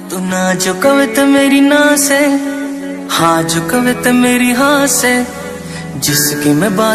तू ना जो कवे तो मेरी ना से, हाँ जो कवे तो मेरी हाँ से, जिसकी मैं बात